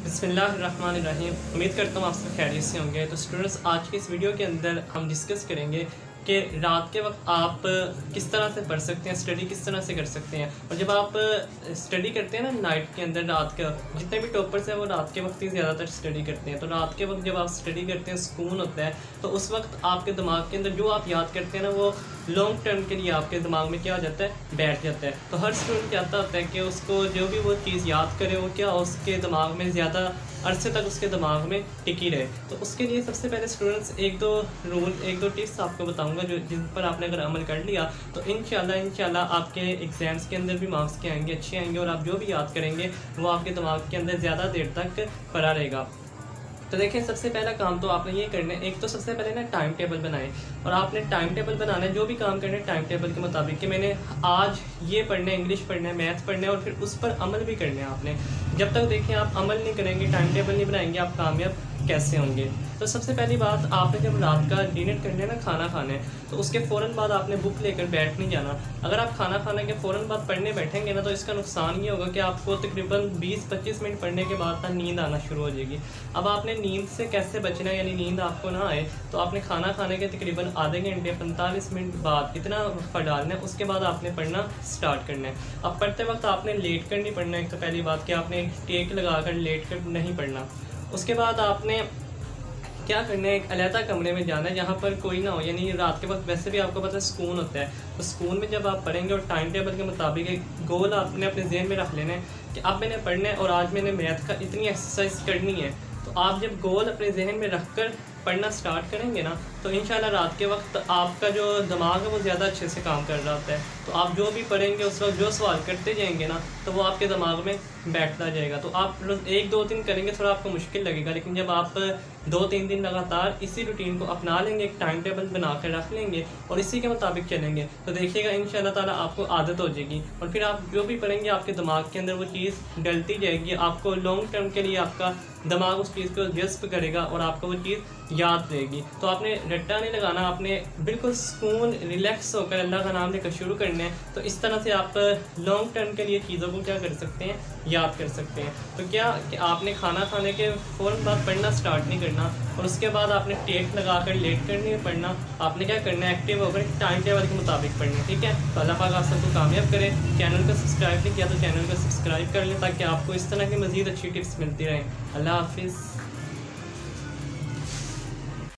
बिस्मिल्लाहिर्रहमानिर्रहीम। उम्मीद करता हूँ आप सब खैरियत से होंगे। तो स्टूडेंट्स, आज की इस वीडियो के अंदर हम डिस्कस करेंगे कि रात के वक्त आप किस तरह से पढ़ सकते हैं, स्टडी किस तरह से कर सकते हैं। और जब आप स्टडी करते हैं ना नाइट के अंदर, रात का, जितने भी टॉपर्स हैं वो रात के वक्त ही ज़्यादातर स्टडी करते हैं। तो रात के वक्त जब आप स्टडी करते हैं सुकून होता है, तो उस वक्त आपके दिमाग के अंदर जो आप याद करते हैं ना, वो लॉन्ग टर्म के लिए आपके दिमाग में क्या हो जाता है, बैठ जाता है। तो हर स्टूडेंट चाहता होता है कि उसको जो भी वो चीज़ याद करे वो क्या उसके दिमाग में ज़्यादा अरसे तक उसके दिमाग में टिकी रहे। तो उसके लिए सबसे पहले स्टूडेंट्स एक दो टिप्स आपको बताऊंगा जो जिन पर आपने अगर अमल कर लिया तो इंशाल्लाह आपके एग्ज़ाम्स के अंदर भी मार्क्स के आएंगे, अच्छे आएंगे, और आप जो भी याद करेंगे वो आपके दिमाग के अंदर ज़्यादा देर तक पड़ा रहेगा। तो देखें, सबसे पहला काम तो आपने ये करना है, एक तो सबसे पहले ना टाइम टेबल बनाएं। और आपने टाइम टेबल बनाना है, जो भी काम करना है टाइम टेबल के मुताबिक कि मैंने आज ये पढ़ना है, इंग्लिश पढ़ना है, मैथ पढ़ना है, और फिर उस पर अमल भी करना है आपने। जब तक देखें आप अमल नहीं करेंगे, टाइम टेबल नहीं बनाएंगे, आप कामयाब कैसे होंगे। तो सबसे पहली बात, आपने जब रात का डिनर करना है ना, खाना खाना है, तो उसके फ़ौरन बाद आपने बुक लेकर बैठ नहीं जाना। अगर आप खाना खाने के फ़ौरन बाद पढ़ने बैठेंगे ना, तो इसका नुकसान ये होगा कि आपको तकरीबन 20-25 मिनट पढ़ने के बाद ना नींद आना शुरू हो जाएगी। अब आपने नींद से कैसे बचना है, यानी नींद आपको ना आए, तो आपने खाना खाने के तकरीबन आधे घंटे 45 मिनट बाद इतना वक्त डालना है, उसके बाद आपने पढ़ना स्टार्ट करना है। अब पढ़ते वक्त आपने लेट कर नहीं पढ़ना है। तो पहली बात कि आपने टेक लगा कर लेट कर नहीं पढ़ना। उसके बाद आपने क्या करना है, एक अलहदा कमरे में जाना है जहाँ पर कोई ना हो, यानी रात के वक्त वैसे भी आपको पता है सुकून होता है। तो सुकून में जब आप पढ़ेंगे और टाइम टेबल के मुताबिक एक गोल आपने अपने जहन में रख लेना है कि अब मैंने पढ़ना है और आज मैंने मैथ का इतनी एक्सरसाइज करनी है। तो आप जब गोल अपने जहन में रख कर पढ़ना स्टार्ट करेंगे ना, तो इंशाल्लाह रात के वक्त आपका जो दिमाग है वो ज़्यादा अच्छे से काम कर रहा होता है। तो आप जो भी पढ़ेंगे उस वक्त जो सवाल करते जाएंगे ना, तो वो आपके दिमाग में बैठता जाएगा। तो आप 1-2 दिन करेंगे, थोड़ा आपको मुश्किल लगेगा, लेकिन जब आप 2-3 दिन लगातार इसी रूटीन को अपना लेंगे, एक टाइम टेबल बना कर रख लेंगे और इसी के मुताबिक चलेंगे, तो देखिएगा इंशाल्लाह ताला आपको आदत हो जाएगी। और फिर आप जो भी पढ़ेंगे आपके दिमाग के अंदर वो चीज़ डलती जाएगी। आपको लॉन्ग टर्म के लिए आपका दिमाग उस चीज़ को जज्ब करेगा और आपको वो चीज़ याद रहेगी। तो आपने रट्टा नहीं लगाना, आपने बिल्कुल सुकून रिलैक्स होकर अल्लाह का नाम लेकर शुरू करना है। तो इस तरह से आप लॉन्ग टर्म के लिए चीज़ों को क्या कर सकते हैं, याद कर सकते हैं। तो क्या कि आपने खाना खाने के फ़ौरन बाद पढ़ना स्टार्ट नहीं करना, और उसके बाद आपने टेक लगा कर लेट कर नहीं पढ़ना। आपने क्या करना है, एक्टिव होकर टाइम टेबल के मुताबिक पढ़ना, ठीक है। तो अल्लाह पाक आप सबको कामयाब करें। चैनल को सब्सक्राइब नहीं किया तो चैनल को सब्सक्राइब कर लें, ताकि आपको इस तरह की मज़ीद अच्छी टिप्स मिलती रहें। अल्लाह हाफिज़।